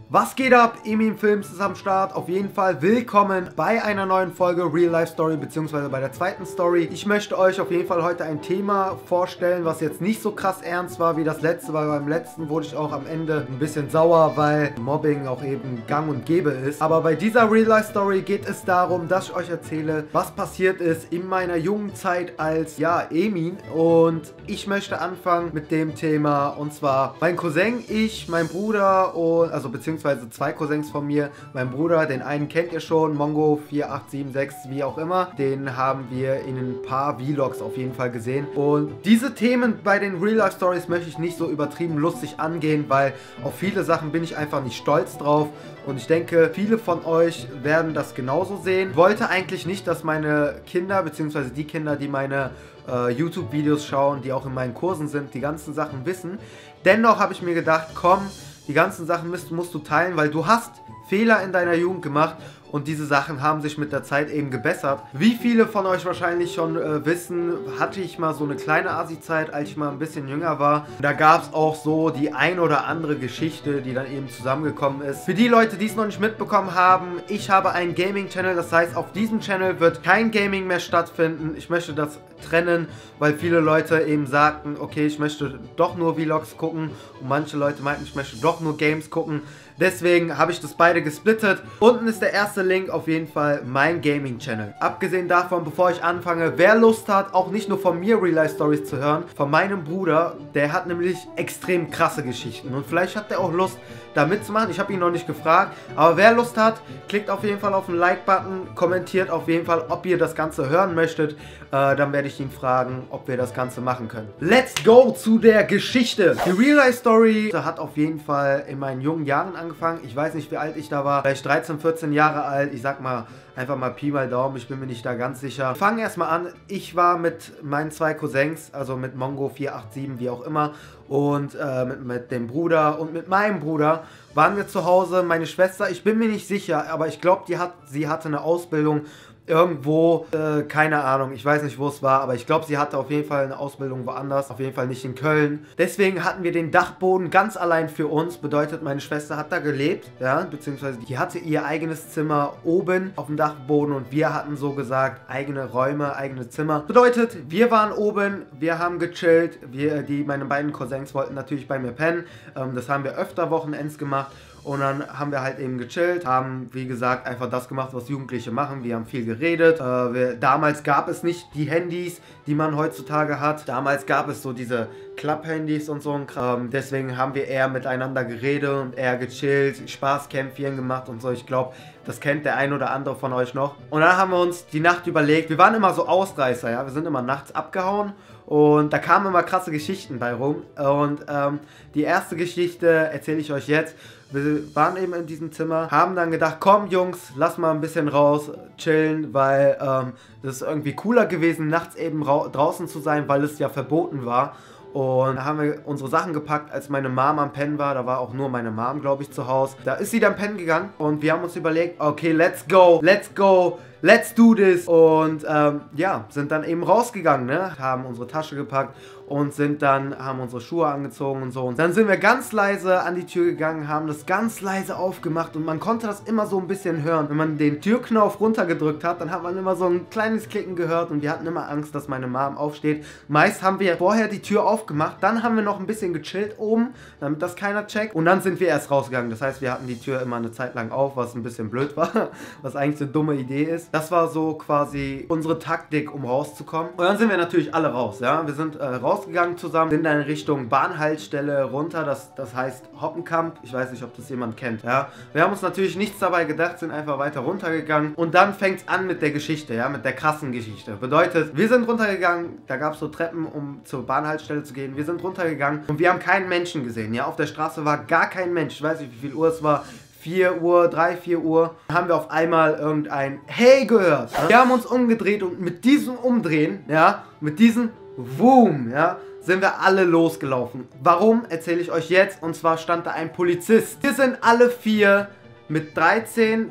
Was geht ab? Emin Films ist am Start. Auf jeden Fall willkommen bei einer neuen Folge Real Life Story, beziehungsweise bei der zweiten Story. Ich möchte euch auf jeden Fall heute ein Thema vorstellen, was jetzt nicht so krass ernst war wie das letzte, weil beim letzten wurde ich auch am Ende ein bisschen sauer, weil Mobbing auch eben gang und gäbe ist. Aber bei dieser Real Life Story geht es darum, dass ich euch erzähle, was passiert ist in meiner jungen Zeit als, ja, Emin. Und ich möchte anfangen mit dem Thema, und zwar mein Cousin, ich, mein Bruder und, also beziehungsweise zwei Cousins von mir. Mein Bruder, den einen kennt ihr schon, Mongo4876, wie auch immer. Den haben wir in ein paar Vlogs auf jeden Fall gesehen. Und diese Themen bei den Real Life Stories möchte ich nicht so übertrieben lustig angehen, weil auf viele Sachen bin ich einfach nicht stolz drauf. Und ich denke, viele von euch werden das genauso sehen. Ich wollte eigentlich nicht, dass meine Kinder, beziehungsweise die Kinder, die meine YouTube-Videos schauen, die auch in meinen Kursen sind, die ganzen Sachen wissen. Dennoch habe ich mir gedacht, komm, die ganzen Sachen musst du teilen, weil du hast Fehler in deiner Jugend gemacht und diese Sachen haben sich mit der Zeit eben gebessert. Wie viele von euch wahrscheinlich schon wissen, hatte ich mal so eine kleine Asi-Zeit, als ich mal ein bisschen jünger war. Da gab es auch so die ein oder andere Geschichte, die dann eben zusammengekommen ist. Für die Leute, die es noch nicht mitbekommen haben, ich habe einen Gaming-Channel, das heißt, auf diesem Channel wird kein Gaming mehr stattfinden. Ich möchte das trennen, weil viele Leute eben sagten, okay, ich möchte doch nur Vlogs gucken und manche Leute meinten, ich möchte doch nur Games gucken. Deswegen habe ich das beide gesplittet. Unten ist der erste Link auf jeden Fall mein Gaming-Channel. Abgesehen davon, bevor ich anfange, wer Lust hat, auch nicht nur von mir Real-Life-Stories zu hören, von meinem Bruder, der hat nämlich extrem krasse Geschichten. Und vielleicht hat der auch Lust, da mitzumachen. Ich habe ihn noch nicht gefragt. Aber wer Lust hat, klickt auf jeden Fall auf den Like-Button, kommentiert auf jeden Fall, ob ihr das Ganze hören möchtet. Dann werde ich ihn fragen, ob wir das Ganze machen können. Let's go zu der Geschichte. Die Real-Life-Story hat auf jeden Fall in meinen jungen Jahren angefangen. Ich weiß nicht, wie alt ich da war. Vielleicht 13, 14 Jahre alt. Ich sag mal, einfach mal Pi mal Daumen. Ich bin mir nicht da ganz sicher. Fangen erstmal an. Ich war mit meinen zwei Cousins, also mit Mongo487, wie auch immer, und mit dem Bruder und mit meinem Bruder waren wir zu Hause. Meine Schwester, ich bin mir nicht sicher, aber ich glaube, sie hatte eine Ausbildung irgendwo, keine Ahnung, ich weiß nicht, wo es war, aber ich glaube, sie hatte auf jeden Fall eine Ausbildung woanders, auf jeden Fall nicht in Köln. Deswegen hatten wir den Dachboden ganz allein für uns, bedeutet, meine Schwester hat da gelebt, ja, beziehungsweise die hatte ihr eigenes Zimmer oben auf dem Dachboden und wir hatten so gesagt eigene Räume, eigene Zimmer. Bedeutet, wir waren oben, wir haben gechillt, meine beiden Cousins wollten natürlich bei mir pennen, das haben wir öfter Wochenends gemacht. Und dann haben wir halt eben gechillt, haben, wie gesagt, einfach das gemacht, was Jugendliche machen. Wir haben viel geredet. Damals gab es nicht die Handys, die man heutzutage hat. Damals gab es so diese Klapp-Handys und so ein Kram. Deswegen haben wir eher miteinander geredet und eher gechillt, Spaßkämpfchen gemacht und so. Ich glaube, das kennt der ein oder andere von euch noch. Und dann haben wir uns die Nacht überlegt. Wir waren immer so Ausreißer, ja. Wir sind immer nachts abgehauen. Und da kamen immer krasse Geschichten bei rum. Und die erste Geschichte erzähle ich euch jetzt. Wir waren eben in diesem Zimmer, haben dann gedacht, komm Jungs, lass mal ein bisschen raus, chillen, weil das ist irgendwie cooler gewesen, nachts eben draußen zu sein, weil es ja verboten war. Und da haben wir unsere Sachen gepackt, als meine Mom am Pennen war. Da war auch nur meine Mom, glaube ich, zu Hause. Da ist sie dann pennen gegangen und wir haben uns überlegt, okay, let's go, let's do this. Und ja, sind dann eben rausgegangen, ne? Haben unsere Tasche gepackt und haben unsere Schuhe angezogen und so. Und dann sind wir ganz leise an die Tür gegangen, haben das ganz leise aufgemacht und man konnte das immer so ein bisschen hören. Wenn man den Türknopf runtergedrückt hat, dann hat man immer so ein kleines Klicken gehört und wir hatten immer Angst, dass meine Mom aufsteht. Meist haben wir vorher die Tür aufgemacht, dann haben wir noch ein bisschen gechillt oben, damit das keiner checkt und dann sind wir erst rausgegangen. Das heißt, wir hatten die Tür immer eine Zeit lang auf, was ein bisschen blöd war, was eigentlich eine dumme Idee ist. Das war so quasi unsere Taktik, um rauszukommen. Und dann sind wir natürlich alle raus, ja. Wir sind rausgegangen zusammen, sind dann in Richtung Bahnhaltestelle runter, das heißt Hoppenkamp. Ich weiß nicht, ob das jemand kennt, ja. Wir haben uns natürlich nichts dabei gedacht, sind einfach weiter runtergegangen und dann fängt es an mit der Geschichte, ja, mit der krassen Geschichte. Bedeutet, wir sind runtergegangen, da gab es so Treppen, um zur Bahnhaltestelle zu gehen. Wir sind runtergegangen und wir haben keinen Menschen gesehen, ja. Auf der Straße war gar kein Mensch. Ich weiß nicht, wie viel Uhr es war. 4 Uhr, 3, 4 Uhr, haben wir auf einmal irgendein Hey gehört. Ja? Wir haben uns umgedreht und mit diesem Umdrehen, ja, mit diesem Boom, ja, sind wir alle losgelaufen. Warum, erzähle ich euch jetzt. Und zwar stand da ein Polizist. Wir sind alle vier mit 13,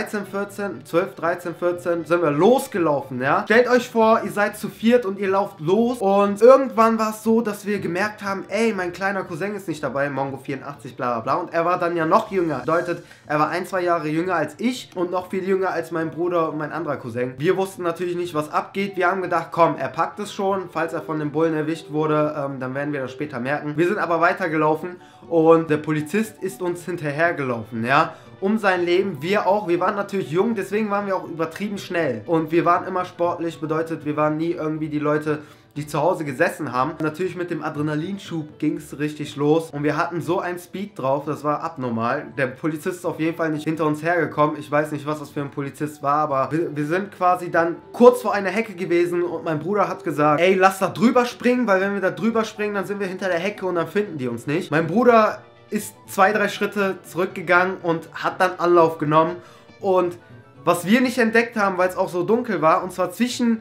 14, 12, 13, 14 sind wir losgelaufen, ja. Stellt euch vor, ihr seid zu viert und ihr lauft los und irgendwann war es so, dass wir gemerkt haben, ey, mein kleiner Cousin ist nicht dabei, Mongo 84, bla bla bla, und er war dann ja noch jünger. Bedeutet, er war 1, 2 Jahre jünger als ich und noch viel jünger als mein Bruder und mein anderer Cousin. Wir wussten natürlich nicht, was abgeht. Wir haben gedacht, komm, er packt es schon. Falls er von den Bullen erwischt wurde, dann werden wir das später merken. Wir sind aber weitergelaufen und der Polizist ist uns hinterhergelaufen, ja. Um sein Leben, wir auch, wir waren natürlich jung, deswegen waren wir auch übertrieben schnell und wir waren immer sportlich, bedeutet, wir waren nie irgendwie die Leute, die zu Hause gesessen haben. Natürlich mit dem Adrenalinschub ging es richtig los und wir hatten so ein Speed drauf, das war abnormal. Der Polizist ist auf jeden Fall nicht hinter uns hergekommen, ich weiß nicht, was das für ein Polizist war, aber wir sind quasi dann kurz vor einer Hecke gewesen und mein Bruder hat gesagt, ey, lass da drüber springen, weil wenn wir da drüber springen, dann sind wir hinter der Hecke und dann finden die uns nicht. Mein Bruder ist 2, 3 Schritte zurückgegangen und hat dann Anlauf genommen und was wir nicht entdeckt haben, weil es auch so dunkel war, und zwar zwischen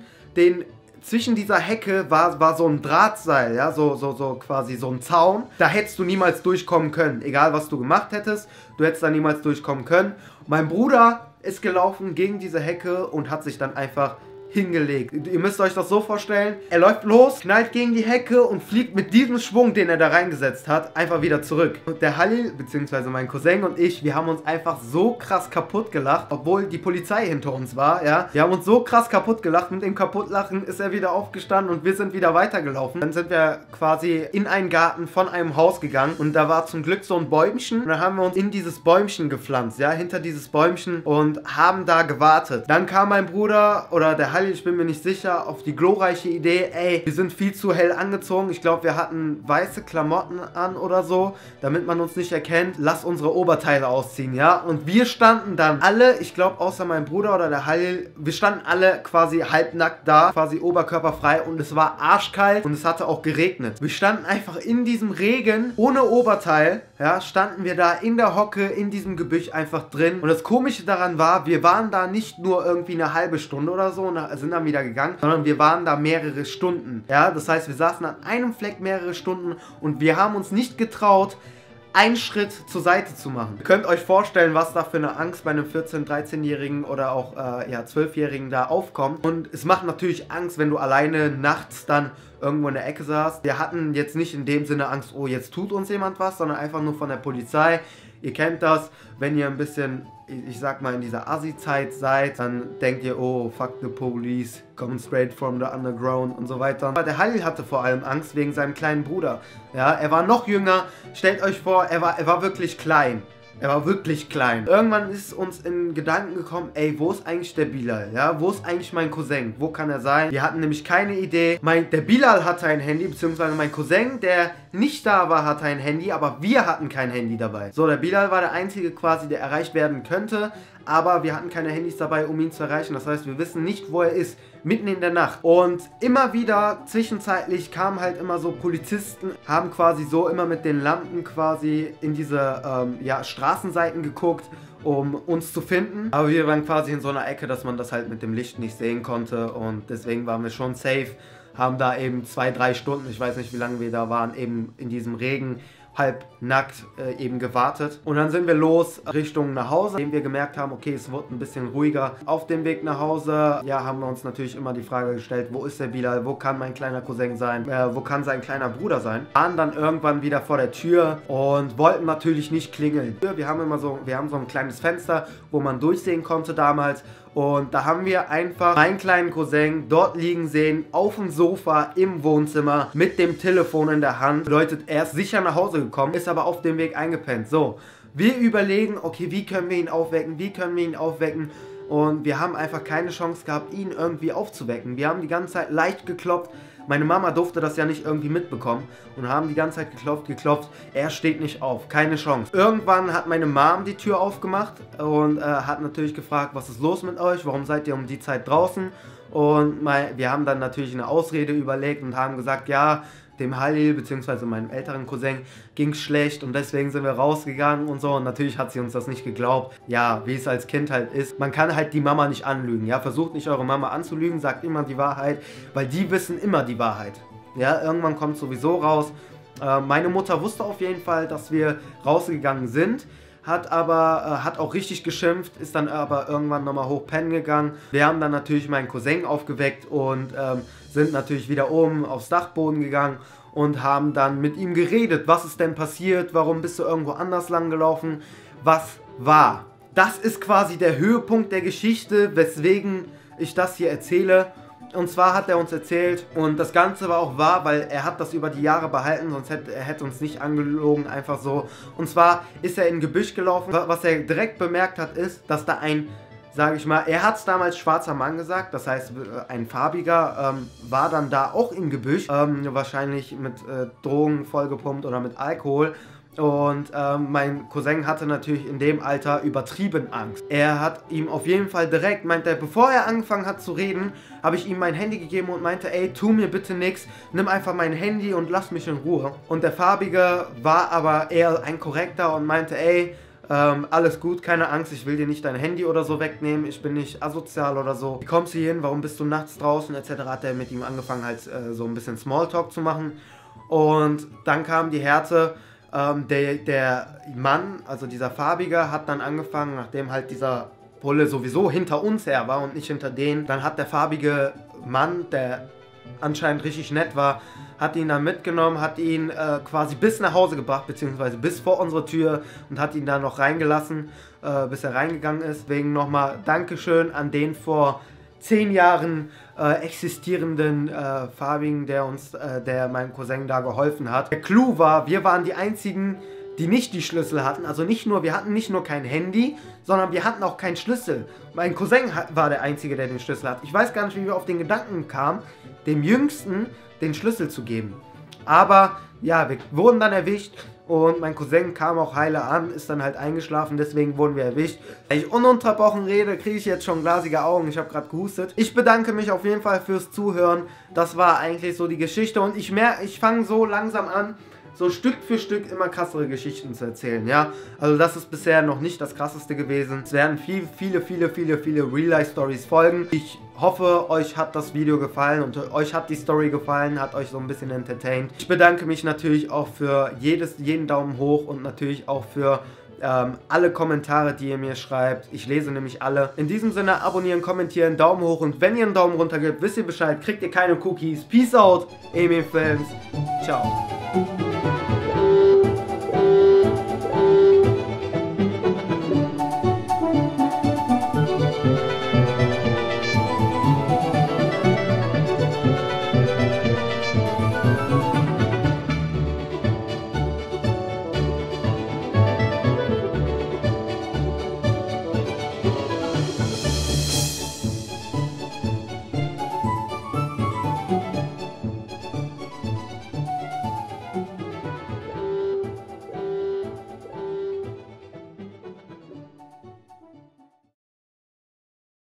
dieser Hecke war so ein Drahtseil, ja, so quasi so ein Zaun. Da hättest du niemals durchkommen können, egal was du gemacht hättest, du hättest da niemals durchkommen können. Mein Bruder ist gelaufen gegen diese Hecke und hat sich dann einfach hingelegt. Ihr müsst euch das so vorstellen, er läuft los, knallt gegen die Hecke und fliegt mit diesem Schwung, den er da reingesetzt hat, einfach wieder zurück. Und der Halil, beziehungsweise mein Cousin und ich, wir haben uns einfach so krass kaputt gelacht, obwohl die Polizei hinter uns war, ja. Wir haben uns so krass kaputt gelacht, mit dem Kaputtlachen ist er wieder aufgestanden und wir sind wieder weitergelaufen. Dann sind wir quasi in einen Garten von einem Haus gegangen und da war zum Glück so ein Bäumchen und dann haben wir uns in dieses Bäumchen gepflanzt, ja, hinter dieses Bäumchen und haben da gewartet. Dann kam mein Bruder oder der Halil, ich bin mir nicht sicher, auf die glorreiche Idee, ey, wir sind viel zu hell angezogen, ich glaube, wir hatten weiße Klamotten an oder so, damit man uns nicht erkennt, lass unsere Oberteile ausziehen, ja, und wir standen dann alle, ich glaube, außer mein Bruder oder der Halil, wir standen alle quasi halbnackt da, quasi oberkörperfrei und es war arschkalt und es hatte auch geregnet. Wir standen einfach in diesem Regen, ohne Oberteil, ja, standen wir da in der Hocke, in diesem Gebüsch einfach drin und das Komische daran war, wir waren da nicht nur irgendwie eine halbe Stunde oder so, sind dann wieder gegangen, sondern wir waren da mehrere Stunden. Ja, das heißt, wir saßen an einem Fleck mehrere Stunden und wir haben uns nicht getraut, einen Schritt zur Seite zu machen. Ihr könnt euch vorstellen, was da für eine Angst bei einem 14-, 13-Jährigen oder auch ja, 12-Jährigen da aufkommt. Und es macht natürlich Angst, wenn du alleine nachts dann irgendwo in der Ecke saßt. Wir hatten jetzt nicht in dem Sinne Angst, oh, jetzt tut uns jemand was, sondern einfach nur von der Polizei. Ihr kennt das, wenn ihr ein bisschen, ich sag mal, in dieser Assi-Zeit seid, dann denkt ihr, oh, fuck the police, coming straight from the underground und so weiter. Aber der Halil hatte vor allem Angst wegen seinem kleinen Bruder. Ja, er war noch jünger, stellt euch vor, er war wirklich klein. Er war wirklich klein. Irgendwann ist uns in Gedanken gekommen, ey, wo ist eigentlich der Bilal? Ja, wo ist eigentlich mein Cousin? Wo kann er sein? Wir hatten nämlich keine Idee. Der Bilal hatte ein Handy, beziehungsweise mein Cousin, der nicht da war, hatte ein Handy, aber wir hatten kein Handy dabei. So, der Bilal war der Einzige quasi, der erreicht werden könnte, aber wir hatten keine Handys dabei, um ihn zu erreichen. Das heißt, wir wissen nicht, wo er ist, mitten in der Nacht. Und immer wieder, zwischenzeitlich, kamen halt immer so Polizisten, haben quasi so immer mit den Lampen quasi in diese ja, Straßenseiten geguckt, um uns zu finden. Aber wir waren quasi in so einer Ecke, dass man das halt mit dem Licht nicht sehen konnte und deswegen waren wir schon safe. Haben da eben 2, 3 Stunden, ich weiß nicht, wie lange wir da waren, eben in diesem Regen, halb nackt eben gewartet. Und dann sind wir los Richtung nach Hause, nachdem wir gemerkt haben, okay, es wird ein bisschen ruhiger. Auf dem Weg nach Hause, ja, haben wir uns natürlich immer die Frage gestellt, wo ist der Bilal, wo kann mein kleiner Cousin sein, wo kann sein kleiner Bruder sein. Waren dann irgendwann wieder vor der Tür und wollten natürlich nicht klingeln. Wir haben so ein kleines Fenster, wo man durchsehen konnte damals. Und da haben wir einfach meinen kleinen Cousin dort liegen sehen, auf dem Sofa im Wohnzimmer mit dem Telefon in der Hand. Bedeutet, er ist sicher nach Hause gekommen, ist aber auf dem Weg eingepennt. So, wir überlegen, okay, wie können wir ihn aufwecken, und wir haben einfach keine Chance gehabt, ihn irgendwie aufzuwecken. Wir haben die ganze Zeit leicht geklopft. Meine Mama durfte das ja nicht irgendwie mitbekommen und haben die ganze Zeit geklopft. Er steht nicht auf, keine Chance. Irgendwann hat meine Mom die Tür aufgemacht und hat natürlich gefragt, was ist los mit euch? Warum seid ihr um die Zeit draußen? Und wir haben dann natürlich eine Ausrede überlegt und haben gesagt, ja, dem Halil bzw. meinem älteren Cousin ging es schlecht und deswegen sind wir rausgegangen und so. Und natürlich hat sie uns das nicht geglaubt. Ja, wie es als Kind halt ist. Man kann halt die Mama nicht anlügen. Ja, versucht nicht eure Mama anzulügen, sagt immer die Wahrheit, weil die wissen immer die Wahrheit. Ja, irgendwann kommt sowieso raus. Meine Mutter wusste auf jeden Fall, dass wir rausgegangen sind. hat auch richtig geschimpft, ist dann aber irgendwann nochmal hoch pennen gegangen. Wir haben dann natürlich meinen Cousin aufgeweckt und sind natürlich wieder oben aufs Dachboden gegangen und haben dann mit ihm geredet. Was ist denn passiert? Warum bist du irgendwo anders lang gelaufen? Was war? Das ist quasi der Höhepunkt der Geschichte, weswegen ich das hier erzähle. Und zwar hat er uns erzählt, und das Ganze war auch wahr, weil er hat das über die Jahre behalten, sonst hätte er uns nicht angelogen, einfach so. Und zwar ist er in ein Gebüsch gelaufen. Was er direkt bemerkt hat, ist, dass da ein, sage ich mal, er hat es damals schwarzer Mann gesagt, das heißt ein farbiger, war dann da auch im Gebüsch, wahrscheinlich mit Drogen vollgepumpt oder mit Alkohol. Und mein Cousin hatte natürlich in dem Alter übertrieben Angst. Er hat ihm auf jeden Fall direkt, meinte er, bevor er angefangen hat zu reden, habe ich ihm mein Handy gegeben und meinte, ey, tu mir bitte nichts, nimm einfach mein Handy und lass mich in Ruhe. Und der Farbige war aber eher ein Korrekter und meinte, ey, alles gut, keine Angst, ich will dir nicht dein Handy oder so wegnehmen, ich bin nicht asozial oder so. Wie kommst du hier hin, warum bist du nachts draußen, etc. Hat er mit ihm angefangen halt so ein bisschen Smalltalk zu machen. Und dann kam die Härte. Der Mann, also dieser Farbige, hat dann angefangen, nachdem halt dieser Bulle sowieso hinter uns her war und nicht hinter denen, dann hat der farbige Mann, der anscheinend richtig nett war, hat ihn dann mitgenommen, hat ihn quasi bis nach Hause gebracht, beziehungsweise bis vor unsere Tür und hat ihn dann noch reingelassen, bis er reingegangen ist. Deswegen nochmal Dankeschön an den vor 10 Jahren existierenden Farbigen, der meinem Cousin da geholfen hat. Der Clou war, wir waren die einzigen, die nicht die Schlüssel hatten. Also wir hatten nicht nur kein Handy, sondern wir hatten auch keinen Schlüssel. Mein Cousin war der Einzige, der den Schlüssel hat. Ich weiß gar nicht, wie wir auf den Gedanken kamen, dem Jüngsten den Schlüssel zu geben. Aber ja, wir wurden dann erwischt. Und mein Cousin kam auch heile an, ist dann halt eingeschlafen, deswegen wurden wir erwischt. Wenn ich ununterbrochen rede, kriege ich jetzt schon glasige Augen, ich habe gerade gehustet. Ich bedanke mich auf jeden Fall fürs Zuhören. Das war eigentlich so die Geschichte und ich fange so langsam an, so Stück für Stück immer krassere Geschichten zu erzählen, ja. Also das ist bisher noch nicht das krasseste gewesen. Es werden viele Real-Life-Stories folgen. Ich hoffe, euch hat das Video gefallen und euch hat die Story gefallen, hat euch so ein bisschen entertained. Ich bedanke mich natürlich auch für jeden Daumen hoch und natürlich auch für alle Kommentare, die ihr mir schreibt. Ich lese nämlich alle. In diesem Sinne, abonnieren, kommentieren, Daumen hoch und wenn ihr einen Daumen runter gebt, wisst ihr Bescheid, kriegt ihr keine Cookies. Peace out, Emil Films. Ciao.